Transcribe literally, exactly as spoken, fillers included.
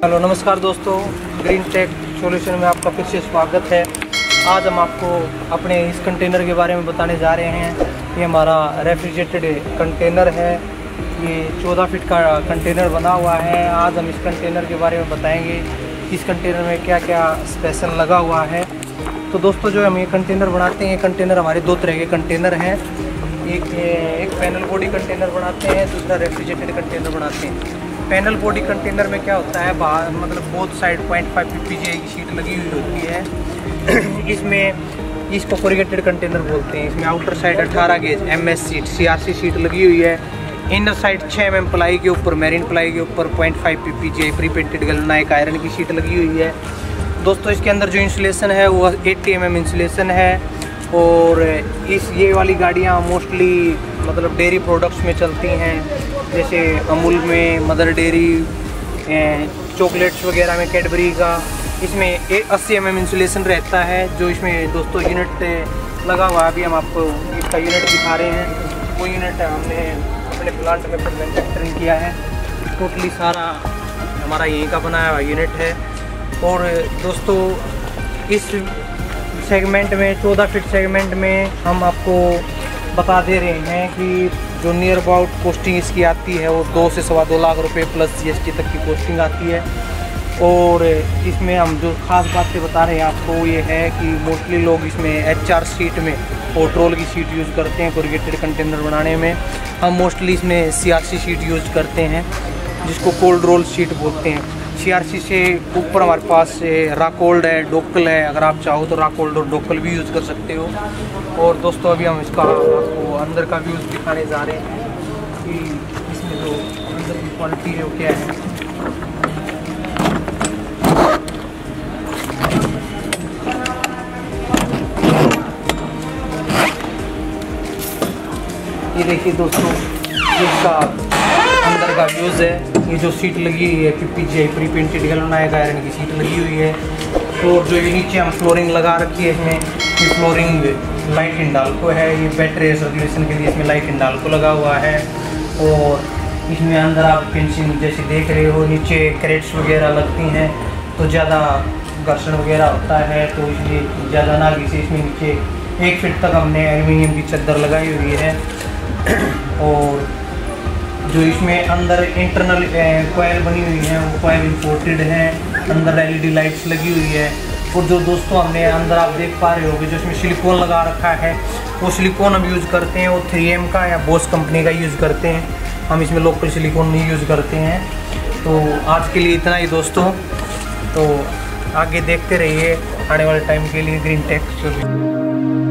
Hello नमस्कार दोस्तों, green take solution में आपका फिर से स्वागत है। आज हम आपको अपने इस कंटेनर के बारे में बताने जा रहे हैं। ये हमारा रेफ्रिजरेटेड कंटेनर है। ये चौदह फीट का कंटेनर बना हुआ है। आज हम इस कंटेनर के बारे में बताएंगे इस कंटेनर में क्या क्या स्पेशल लगा हुआ है। तो दोस्तों, जो हम ये कंटेनर बनाते हैं, कंटेनर हमारे दो तरह के कंटेनर हैं। एक एक पैनल बॉडी कंटेनर बनाते हैं, दूसरा रेफ्रिजरेटेड कंटेनर बनाते हैं। पैनल बॉडी कंटेनर में क्या होता है, बाहर मतलब both side point five PPGI की शीट लगी हुई होती है। इसमें इसको कोरिगेटेड कंटेनर बोलते हैं। इसमें आउटर साइड अठारह gauge MS sheet CRC sheet लगी हुई है। इनर साइड छः एम एम प्लाई के ऊपर, मैरिन प्लाई के ऊपर point five PPGI pre painted galvanised iron की शीट लगी हुई है। दोस्तों, इसके अंदर जो इंसुलेशन है वो अस्सी एम एम इंसुलेशन है। और इस ये वाली गाड़ियाँ मोस्टली मतलब डेयरी प्रोडक्ट्स में चलती हैं, जैसे अमूल में, मदर डेयरी, चॉकलेट्स वगैरह में, कैडबरी का। इसमें अस्सी एम एम इंसुलेशन रहता है। जो इसमें दोस्तों यूनिट लगा हुआ है, अभी हम आपको इसका यूनिट दिखा रहे हैं। वो यूनिट हमने अपने प्लांट में मैन्युफैक्चरिंग किया है। टोटली सारा हमारा यहीं का बनाया हुआ यूनिट है। और दोस्तों, इस सेगमेंट में चौदह फीट सेगमेंट में हम आपको बता दे रहे हैं कि जो नियर अबाउट कॉस्टिंग इसकी आती है वो दो से सवा दो लाख रुपए प्लस जीएसटी तक की कॉस्टिंग आती है। और इसमें हम जो खास बातें बता रहे हैं आपको ये है कि मोस्टली लोग इसमें एच आर शीट में ओट्रोल की शीट यूज़ करते हैं। कोरिगेटेड कंटेनर बनाने में हम मोस्टली इसमें सीआरसी शीट यूज़ करते हैं, जिसको कोल्ड रोल शीट बोलते हैं। सीआरसी से ऊपर हमारे पास राकोल्ड है, डोकल है। अगर आप चाहो तो राकोल्ड और डोकल भी यूज़ कर सकते हो। और दोस्तों, अभी हम इसका आपको अंदर का व्यूज़ दिखाने जा रहे हैं कि इसमें जो अंदर की क्वालिटी है वो क्या है। ये देखिए दोस्तों, इसका अंदर का व्यूज़ है। ये जो सीट लगी हुई है PPGI pre painted galvanised iron की सीट लगी हुई है। और जो ये नीचे हम फ्लोरिंग लगा रखी है, इसमें ये फ्लोरिंग लाइट हिंडाल्को है। ये बैटरी सर्कुलेशन के लिए इसमें लाइट हिंडाल्को लगा हुआ है। और इसमें अंदर आप फिनिशिंग जैसे देख रहे हो, नीचे क्रेट्स वगैरह लगती हैं तो ज़्यादा घर्षण वगैरह होता है, तो इसलिए ज़्यादा ना किसी इसमें नीचे एक फीट तक हमने एल्यूमिनियम की चद्दर लगाई हुई है। और जो इसमें अंदर इंटरनल कॉइल बनी हुई है वो कॉइल इंपोर्टेड है। अंदर एलईडी लाइट्स लगी हुई है। और जो दोस्तों हमने अंदर आप देख पा रहे होगे, जो इसमें सिलिकॉन लगा रखा है वो सिलिकॉन हम यूज़ करते हैं। वो थ्री एम का या बोस कंपनी का यूज़ करते हैं। हम इसमें लोकल सिलिकॉन नहीं यूज़ करते हैं। तो आज के लिए इतना ही दोस्तों। तो आगे देखते रहिए आने वाले टाइम के लिए ग्रीन टेक।